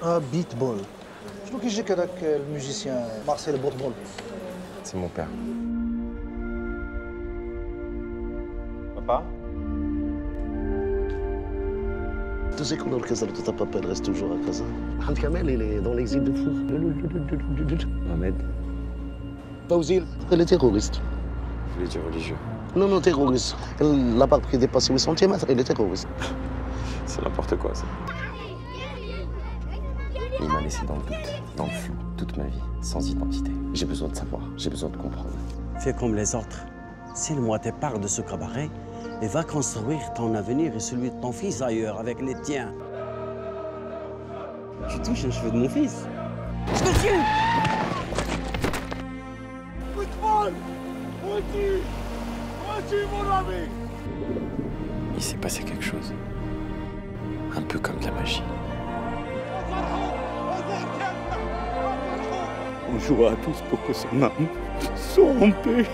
Beatball. شنو كيجيك هذاك الموزيسيان مارسيل بوتبول؟ C'est mon père. Papa? Tu sais que l'orchestre de ta papa reste toujours à Casa. Hamd Kamel, il est dans l'exil de fou. Mohamed, Faouzil, elle est terroriste. je voulais dire religieux. Non, non, terroriste. Elle n'a pas pris dépassé 8 cm, elle est terroriste. C'est n'importe quoi, ça. Il m'a laissé dans le doute, dans le flou, toute ma vie, sans identité. J'ai besoin de savoir, j'ai besoin de comprendre. Fais comme les autres. Signe-moi tes parts de ce cabaret et va construire ton avenir et celui de ton fils ailleurs, avec les tiens. Tu touches un cheveu de mon fils. Je te tue! Football! On tue mon ami! Il s'est passé quelque chose. Un peu comme de la magie. On jouera à tous pour que son âme soit en paix.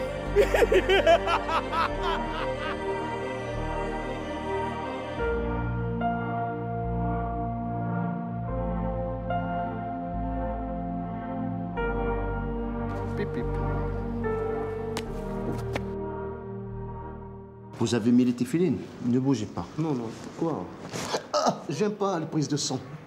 Vous avez mis les téfilines? Ne bougez pas. Non, non. Pourquoi? Ah, j'aime pas les prises de sang.